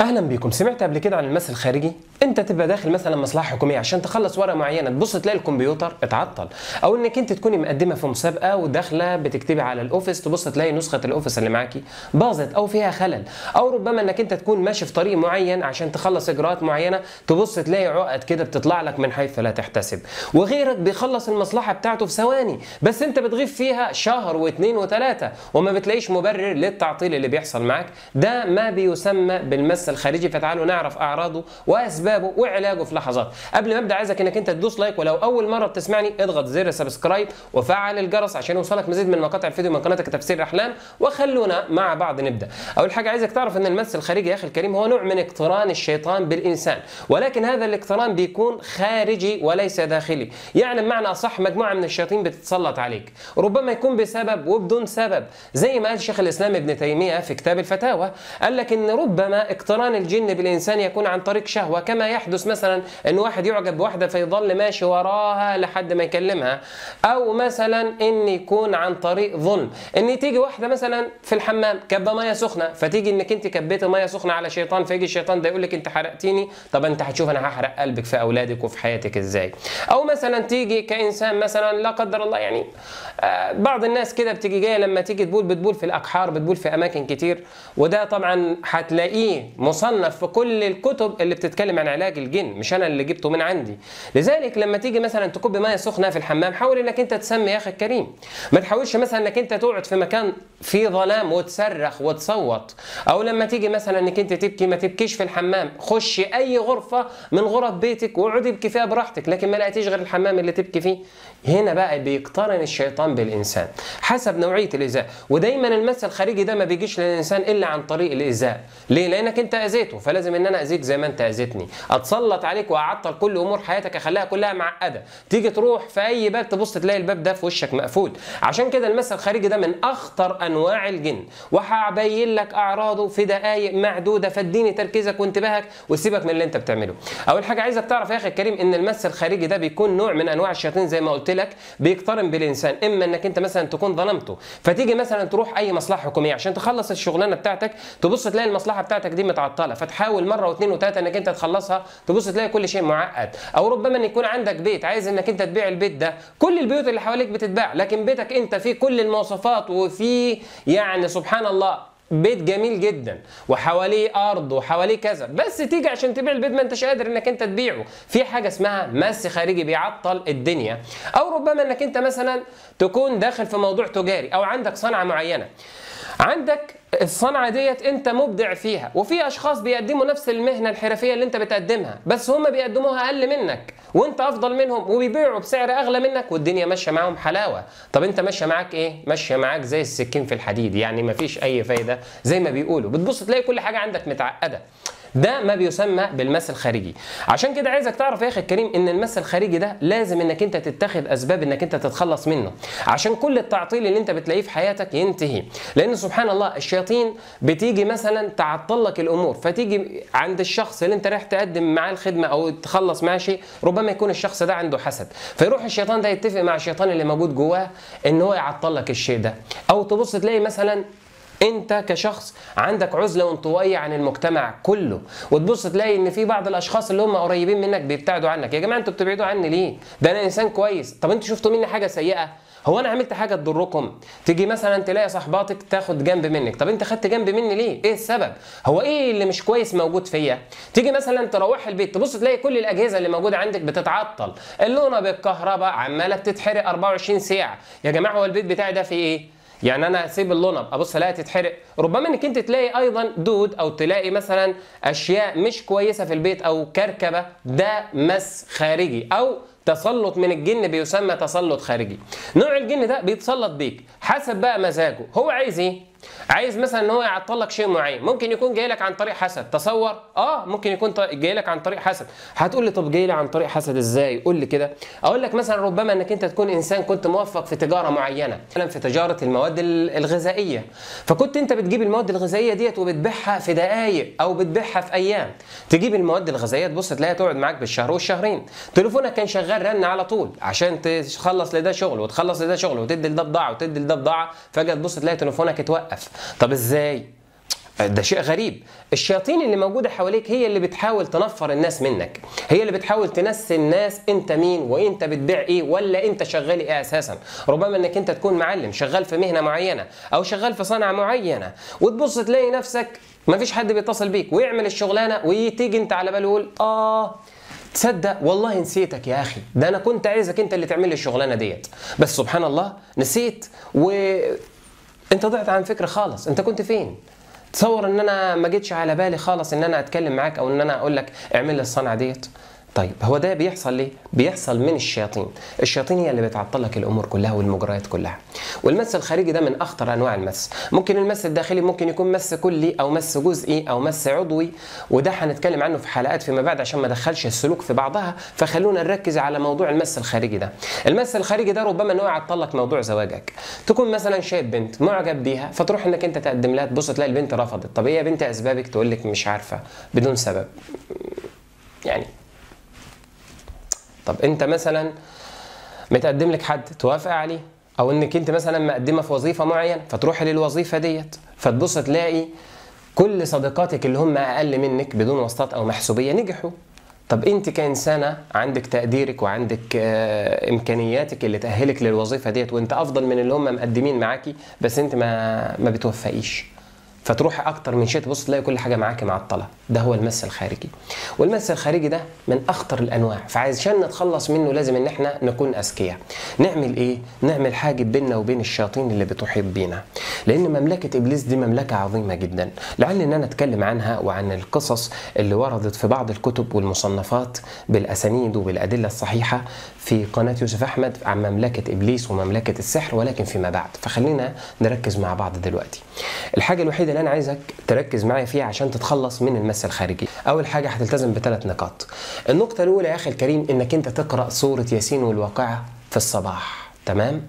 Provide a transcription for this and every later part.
اهلا بيكم. سمعت قبل كده عن المس الخارجي؟ انت تبقى داخل مثلا مصلحه حكوميه عشان تخلص ورقه معينه، تبص تلاقي الكمبيوتر اتعطل، او انك انت تكوني مقدمه في مسابقه وداخله بتكتبي على الاوفيس، تبص تلاقي نسخه الاوفيس اللي معاكي باظت او فيها خلل، او ربما انك انت تكون ماشي في طريق معين عشان تخلص اجراءات معينه، تبص تلاقي عقد كده بتطلع لك من حيث لا تحتسب، وغيرك بيخلص المصلحه بتاعته في ثواني، بس انت بتغيب فيها شهر واثنين وثلاثه وما بتلاقيش مبرر للتعطيل اللي بيحصل معاك. ده ما بيسمى بالمس الخارجي. فتعالوا نعرف اعراضه واسبابه وعلاجه في لحظات. قبل ما ابدا عايزك انك انت تدوس لايك، ولو اول مره بتسمعني اضغط زر سبسكرايب وفعل الجرس عشان يوصلك مزيد من مقاطع الفيديو من قناتك تفسير احلام. وخلونا مع بعض نبدا. اول حاجه عايزك تعرف ان المس الخارجي يا اخي الكريم هو نوع من اقتران الشيطان بالانسان، ولكن هذا الاقتران بيكون خارجي وليس داخلي. يعني بمعنى اصح مجموعه من الشياطين بتتسلط عليك، ربما يكون بسبب وبدون سبب، زي ما قال شيخ الاسلام ابن تيميه في كتاب الفتاوى، قال لك ان ربما اقتران الجن بالانسان يكون عن طريق شهوه، كما يحدث مثلا ان واحد يعجب بواحده فيظل ماشي وراها لحد ما يكلمها، او مثلا ان يكون عن طريق ظلم، ان تيجي واحده مثلا في الحمام كبه ميه سخنه، فتيجي انك انت كبيتي ميه سخنه على شيطان، فيجي الشيطان ده يقول لك انت حرقتيني، طب انت هتشوف انا هحرق قلبك في اولادك وفي حياتك ازاي. او مثلا تيجي كانسان مثلا لا قدر الله، يعني بعض الناس كده بتيجي جايه لما تيجي تبول بتبول في الاقحار، بتبول في اماكن كتير، وده طبعا هتلاقيه مصنف في كل الكتب اللي بتتكلم عن علاج الجن، مش انا اللي جبته من عندي. لذلك لما تيجي مثلا تكب ميه سخنه في الحمام، حاول انك انت تسمي يا اخي الكريم، ما تحاولش مثلا انك انت تقعد في مكان فيه ظلام وتصرخ وتصوت. او لما تيجي مثلا انك انت تبكي، ما تبكيش في الحمام، خشي اي غرفه من غرف بيتك واقعدي ابكي فيها براحتك، لكن ما لقيتيش غير الحمام اللي تبكي فيه. هنا بقى بيقترن الشيطان بالانسان حسب نوعيه الايذاء. ودايما المس الخارجي ده ما بيجيش للانسان الا عن طريق الايذاء. ليه؟ لانك انت اذيته، فلازم ان انا اذيك زي ما انت اذيتني، اتسلط عليك واعطل كل امور حياتك، اخليها كلها معقده. تيجي تروح في اي باب تبص تلاقي الباب ده في وشك مقفول. عشان كده المس الخارجي ده من اخطر انواع الجن، وهبين لك اعراضه في دقائق معدوده، فاديني تركيزك وانتباهك وسيبك من اللي انت بتعمله. اول حاجه عايزك تعرف يا اخي الكريم ان المس الخارجي ده بيكون نوع من انواع الشياطين زي ما قلت لك، بيقترن بالانسان. اما انك انت مثلا تكون ظلمته، فتيجي مثلا تروح اي مصلحه حكوميه عشان تخلص الشغلانه بتاعتك، تبص تلاقي المصلحه بتاعتك دي متعطله، فتحاول مره واثنين وثلاثه انك انت تخلصها، تبص تلاقي كل شيء معقد. او ربما ان يكون عندك بيت عايز انك انت تبيع البيت ده، كل البيوت اللي حواليك بتتباع، لكن بيتك انت فيه كل المواصفات، وفيه يعني سبحان الله بيت جميل جدا وحواليه ارض وحواليه كذا، بس تيجي عشان تبيع البيت ما انتش قادر انك انت تبيعه. في حاجه اسمها مس خارجي بيعطل الدنيا. او ربما انك انت مثلا تكون داخل في موضوع تجاري، او عندك صنعه معينه، عندك الصنعه ديت انت مبدع فيها، وفي اشخاص بيقدموا نفس المهنه الحرفيه اللي انت بتقدمها، بس هم بيقدموها اقل منك وانت افضل منهم، وبيبيعوا بسعر اغلى منك، والدنيا ماشيه معاهم حلاوه. طب انت ماشيه معاك ايه؟ ماشيه معاك زي السكين في الحديد، يعني مفيش اي فايده زي ما بيقولوا، بتبص تلاقي كل حاجه عندك متعقده. ده ما بيسمى بالمس الخارجي. عشان كده عايزك تعرف يا اخي الكريم ان المس الخارجي ده لازم انك انت تتخذ اسباب انك انت تتخلص منه، عشان كل التعطيل اللي انت بتلاقيه في حياتك ينتهي. لان سبحان الله الشياطين بتيجي مثلا تعطل لك الامور، فتيجي عند الشخص اللي انت رايح تقدم معاه الخدمه او تخلص معاه شيء، ربما يكون الشخص ده عنده حسد، فيروح الشيطان ده يتفق مع الشيطان اللي موجود جواه ان هو يعطل لك الشيء ده. او تبص تلاقي مثلا انت كشخص عندك عزله وانطوائيه عن المجتمع كله، وتبص تلاقي ان في بعض الاشخاص اللي هم قريبين منك بيبتعدوا عنك. يا جماعه انتوا بتبعدوا عني ليه؟ ده انا انسان كويس. طب انتوا شفتوا مني حاجه سيئه؟ هو انا عملت حاجه تضركم؟ تيجي مثلا تلاقي صاحباتك تاخد جنب منك، طب انت خدت جنب مني ليه؟ ايه السبب؟ هو ايه اللي مش كويس موجود فيا؟ تيجي مثلا تروح البيت تبص تلاقي كل الاجهزه اللي موجوده عندك بتتعطل، اللونه بالكهرباء عماله بتتحرق 24 ساعه. يا جماعه هو البيت بتاعي ده فيه ايه؟ يعني انا اسيب اللونه ابص الاقيها تتحرق؟ ربما انك انت تلاقي ايضا دود، او تلاقي مثلا اشياء مش كويسه في البيت او كركبه، ده مس خارجي او تسلط من الجن، بيسمى تسلط خارجي. نوع الجن ده بيتسلط بيك حسب بقى مزاجه، هو عايز ايه؟ عايز مثلا ان هو يعطل لك شيء معين، ممكن يكون جاي لك عن طريق حسد. تصور ممكن يكون جاي لك عن طريق حسد. هتقول لي طب جاي لي عن طريق حسد ازاي؟ قول لي كده. اقول لك مثلا ربما انك انت تكون انسان كنت موفق في تجاره معينه، مثلا في تجاره المواد الغذائيه، فكنت انت بتجيب المواد الغذائيه ديت وبتبيعها في دقائق او بتبيعها في ايام. تجيب المواد الغذائيه تبص تلاقيها تقعد معاك بالشهر والشهرين، تليفونك كان شغال رن على طول عشان تخلص لده شغل وتخلص لده شغل وتدي لده بضاعه وتدي لده بضاعه، فجاه تبص تلاقي تليفونك اتوقف. طب ازاي؟ ده شيء غريب. الشياطين اللي موجودة حواليك هي اللي بتحاول تنفر الناس منك، هي اللي بتحاول تنسي الناس انت مين وانت بتبيع ايه ولا انت شغال ايه اساسا. ربما انك انت تكون معلم شغال في مهنة معينة او شغال في صنعة معينة، وتبص تلاقي نفسك مفيش حد بيتصل بيك ويعمل الشغلانة وتيجي انت على باله يقول تصدق والله نسيتك يا اخي، ده انا كنت عايزك انت اللي تعمل لي الشغلانة ديت، بس سبحان الله نسيت انت ضعت عن فكرة خالص. انت كنت فين؟ تصور ان انا ما جيتش على بالي خالص ان انا اتكلم معاك او ان انا اقول لك اعمل لي الصنعه ديت. طيب هو ده بيحصل ليه؟ بيحصل من الشياطين. الشياطين هي اللي بتعطل لك الامور كلها والمجريات كلها. والمس الخارجي ده من اخطر انواع المس. ممكن المس الداخلي ممكن يكون مس كلي او مس جزئي او مس عضوي، وده هنتكلم عنه في حلقات فيما بعد عشان ما ادخلش السلوك في بعضها، فخلونا نركز على موضوع المس الخارجي ده. المس الخارجي ده ربما ان هو يعطل لك موضوع زواجك. تكون مثلا شايف بنت معجب بيها فتروح انك انت تقدم لها، تبص تلاقي البنت رفضت. طب ايه يا بنت اسبابك؟ تقول لك مش عارفه بدون سبب. يعني طب انت مثلا متقدم لك حد توافق عليه، او انك انت مثلا مقدمه في وظيفه معينه فتروح للوظيفه ديت، فتبص تلاقي كل صديقاتك اللي هم اقل منك بدون واسطات او محسوبيه نجحوا. طب انت كانسانه عندك تقديرك وعندك امكانياتك اللي تاهلك للوظيفه ديت وانت افضل من اللي هم مقدمين معاكي، بس انت ما بتوفقيش، فتروح اكتر من شيء تبص تلاقي كل حاجه معاكي معطله. ده هو المس الخارجي. والمس الخارجي ده من اخطر الانواع، فعشان نتخلص منه لازم ان احنا نكون اذكياء. نعمل ايه؟ نعمل حاجب بيننا وبين الشياطين اللي بتحيط بينا، لان مملكه ابليس دي مملكه عظيمه جدا. لعل ان انا اتكلم عنها وعن القصص اللي وردت في بعض الكتب والمصنفات بالاسانيد وبالادله الصحيحه في قناه يوسف احمد عن مملكه ابليس ومملكه السحر، ولكن فيما بعد. فخلينا نركز مع بعض دلوقتي. الحاجه الوحيده اللي انا عايزك تركز معايا فيها عشان تتخلص من المس الخارجي، اول حاجه هتلتزم ب3 نقاط. النقطه الاولى يا اخي الكريم انك انت تقرا سوره ياسين والواقعه في الصباح، تمام؟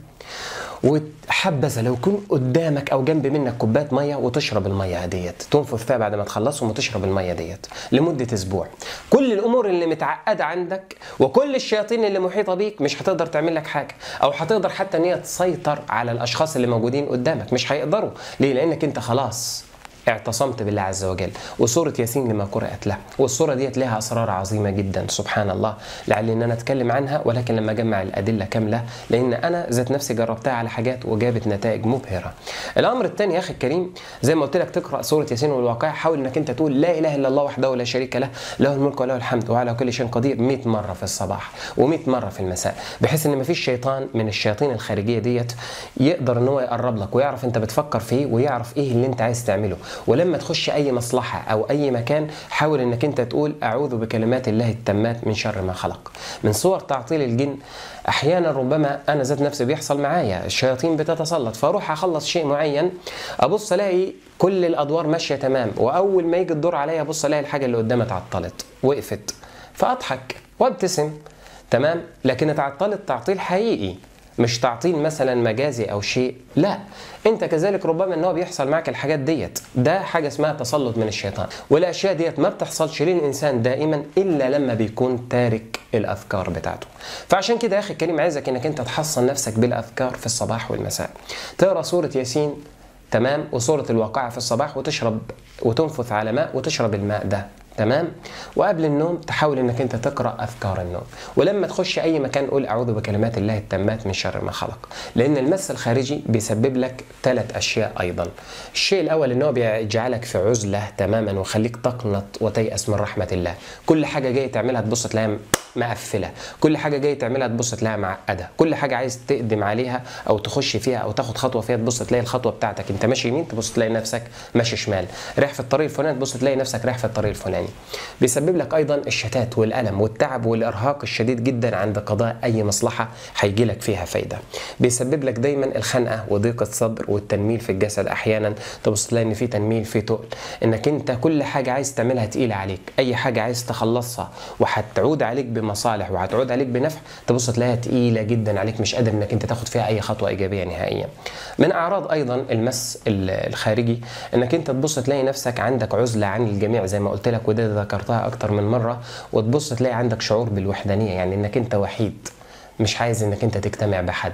وحبذا لو يكون قدامك او جنب منك كوبايه ميه وتشرب الميه ديت، تنفث فيها بعد ما تخلصهم وتشرب الميه ديت لمده اسبوع. كل الامور اللي متعقده عندك وكل الشياطين اللي محيطه بيك مش هتقدر تعمل لك حاجه، او هتقدر حتى ان هي تسيطر على الاشخاص اللي موجودين قدامك، مش هيقدروا. ليه؟ لانك انت خلاص اعتصمت بالله عز وجل. وسورة ياسين لما قرأت له، والسورة ديت لها أسرار عظيمة جدا سبحان الله، لعلي ان انا اتكلم عنها ولكن لما اجمع الأدلة كاملة، لان انا ذات نفسي جربتها على حاجات وجابت نتائج مبهرة. الامر الثاني يا اخي الكريم زي ما قلت لك تقرأ سورة ياسين والواقعة، حاول انك انت تقول لا اله الا الله وحده لا شريك له، له الملك وله الحمد وعلى كل شيء قدير 100 مرة في الصباح و100 مرة في المساء، بحيث ان مفيش شيطان من الشياطين الخارجية ديت يقدر ان هو يقرب لك ويعرف انت بتفكر في ايه ويعرف ايه اللي انت عايز تعمله. ولما تخش اي مصلحه او اي مكان حاول انك انت تقول اعوذ بكلمات الله التامات من شر ما خلق. من صور تعطيل الجن احيانا ربما انا ذات نفسي بيحصل معايا، الشياطين بتتسلط، فاروح اخلص شيء معين ابص الاقي كل الادوار ماشيه تمام، واول ما يجي الدور عليا ابص الاقي الحاجه اللي قدامي اتعطلت وقفت، فاضحك وابتسم، تمام؟ لكن اتعطلت تعطيل حقيقي مش تعطيل مثلا مجازي او شيء، لا انت كذلك ربما ان هو بيحصل معك الحاجات ديت، ده حاجه اسمها تسلط من الشيطان. والاشياء ديت ما بتحصلش للانسان دائما الا لما بيكون تارك الاذكار بتاعته. فعشان كده يا اخي الكريم عايزك انك انت تحصن نفسك بالاذكار في الصباح والمساء، تقرا سوره ياسين، تمام، وسوره الواقعه في الصباح، وتشرب وتنفث على ماء وتشرب الماء ده، تمام؟ وقبل النوم تحاول انك انت تقرا اذكار النوم، ولما تخش اي مكان قول اعوذ بكلمات الله التامات من شر ما خلق. لان المس الخارجي بيسبب لك 3 اشياء ايضا. الشيء الاول ان هو بيجعلك في عزله تماما ويخليك تقنط وتيأس من رحمه الله. كل حاجه جايه تعملها تبص تلاقيها مقفله، كل حاجه جايه تعملها تبص تلاقيها معقده، كل حاجه عايز تقدم عليها او تخش فيها او تاخد خطوه فيها تبص تلاقي الخطوه بتاعتك انت ماشي يمين تبص تلاقي نفسك ماشي شمال، رايح في الطريق الفلاني تبص تلاقي نفسك رايح في الطريق الفلاني. بيسبب لك ايضا الشتات والالم والتعب والارهاق الشديد جدا عند قضاء اي مصلحه هيجي لك فيها فايده. بيسبب لك دايما الخنقه وضيق الصدر والتنميل في الجسد، احيانا تبص تلاقي ان في تنميل في تقل، انك انت كل حاجه عايز تعملها تقيله عليك، اي حاجه عايز تخلصها وهتعود عليك بمصالح وهتعود عليك بنفع تبص تلاقيها تقيله جدا عليك، مش قادر انك انت تاخد فيها اي خطوه ايجابيه نهائيا. من اعراض ايضا المس الخارجي انك انت تبص تلاقي نفسك عندك عزله عن الجميع زي ما قلت لك، وده ذكرتها اكتر من مره، وتبص تلاقي عندك شعور بالوحدانيه، يعني انك انت وحيد مش عايز انك انت تجتمع بحد،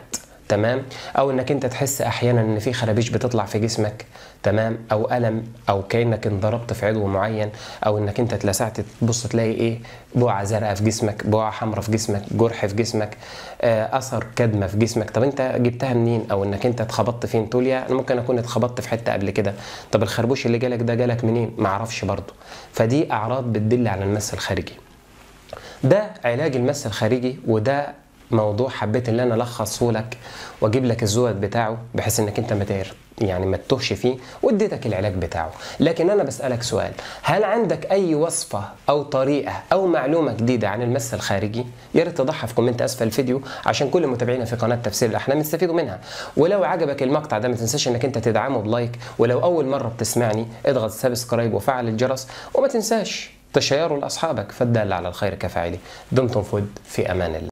تمام، او انك انت تحس احيانا ان في خرابيش بتطلع في جسمك، تمام، او الم، او كانك انضربت في عضو معين، او انك انت اتلسعت تبص تلاقي ايه، بقعه زرقاء في جسمك، بقعه حمراء في جسمك، جرح في جسمك، اثر كدمه في جسمك. طب انت جبتها منين؟ او انك انت اتخبطت فين؟ تقول يا انا ممكن اكون اتخبطت في حته قبل كده. طب الخربوش اللي جالك ده جالك منين؟ ما اعرفش برضه. فدي اعراض بتدل على المس الخارجي. ده علاج المس الخارجي، وده موضوع حبيت ان انا الخصه لك واجيب لك الزود بتاعه بحيث انك انت ما تتوهش فيه، واديتك العلاج بتاعه. لكن انا بسالك سؤال، هل عندك اي وصفه او طريقه او معلومه جديده عن المس الخارجي؟ يا ريت تضعها في كومنت اسفل الفيديو عشان كل متابعينا في قناه تفسير الاحلام يستفيدوا منها. ولو عجبك المقطع ده ما تنساش انك انت تدعمه بلايك، ولو اول مره بتسمعني اضغط سبسكرايب وفعل الجرس، وما تنساش تشيره لاصحابك، فالدال على الخير كفاعله. دمتم في امان الله.